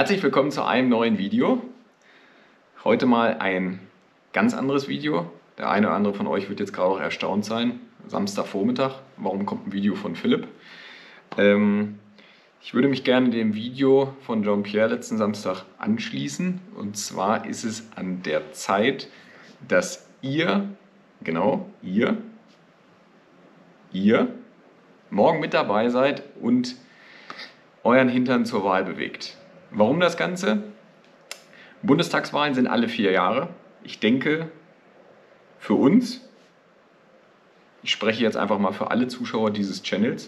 Herzlich willkommen zu einem neuen Video. Heute mal ein ganz anderes Video. Der eine oder andere von euch wird jetzt gerade auch erstaunt sein. Samstagvormittag, warum kommt ein Video von Philipp? Ich würde mich gerne dem Video von Jean-Pierre letzten Samstag anschließen. Und zwar ist es an der Zeit, dass ihr morgen mit dabei seid und euren Hintern zur Wahl bewegt. Warum das Ganze? Bundestagswahlen sind alle 4 Jahre. Ich denke, für uns, ich spreche jetzt einfach mal für alle Zuschauer dieses Channels,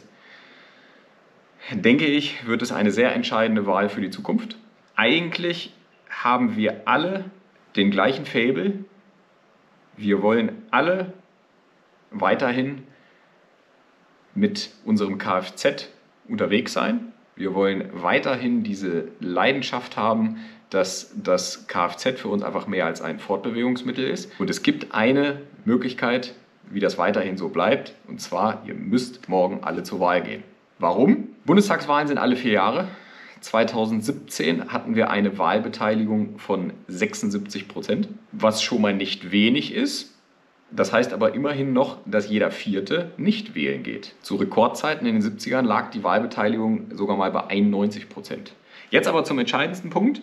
denke ich, wird es eine sehr entscheidende Wahl für die Zukunft. Eigentlich haben wir alle den gleichen Faible. Wir wollen alle weiterhin mit unserem Kfz unterwegs sein. Wir wollen weiterhin diese Leidenschaft haben, dass das Kfz für uns einfach mehr als ein Fortbewegungsmittel ist. Und es gibt eine Möglichkeit, wie das weiterhin so bleibt. Und zwar, ihr müsst morgen alle zur Wahl gehen. Warum? Bundestagswahlen sind alle 4 Jahre. 2017 hatten wir eine Wahlbeteiligung von 76%, was schon mal nicht wenig ist. Das heißt aber immerhin noch, dass jeder Vierte nicht wählen geht. Zu Rekordzeiten in den 70ern lag die Wahlbeteiligung sogar mal bei 91%. Jetzt aber zum entscheidendsten Punkt.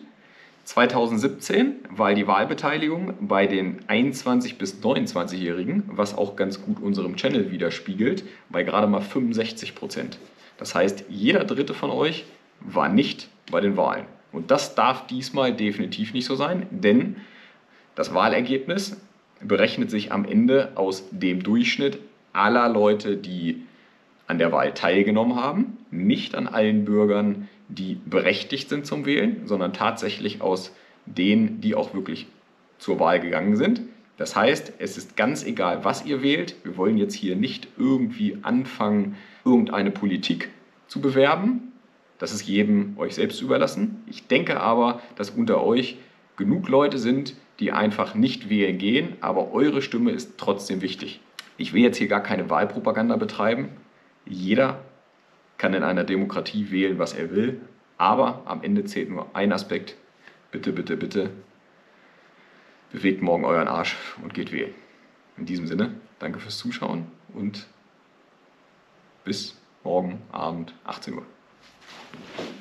2017 war die Wahlbeteiligung bei den 21- bis 29-Jährigen, was auch ganz gut unserem Channel widerspiegelt, bei gerade mal 65%. Das heißt, jeder Dritte von euch war nicht bei den Wahlen. Und das darf diesmal definitiv nicht so sein, denn das Wahlergebnis berechnet sich am Ende aus dem Durchschnitt aller Leute, die an der Wahl teilgenommen haben, nicht an allen Bürgern, die berechtigt sind zum Wählen, sondern tatsächlich aus denen, die auch wirklich zur Wahl gegangen sind. Das heißt, es ist ganz egal, was ihr wählt. Wir wollen jetzt hier nicht irgendwie anfangen, irgendeine Politik zu bewerben. Das ist jedem euch selbst überlassen. Ich denke aber, dass unter euch genug Leute sind, die einfach nicht wählen gehen, aber eure Stimme ist trotzdem wichtig. Ich will jetzt hier gar keine Wahlpropaganda betreiben. Jeder kann in einer Demokratie wählen, was er will, aber am Ende zählt nur ein Aspekt. Bitte, bitte, bitte, bewegt morgen euren Arsch und geht wählen. In diesem Sinne, danke fürs Zuschauen und bis morgen Abend 18 Uhr.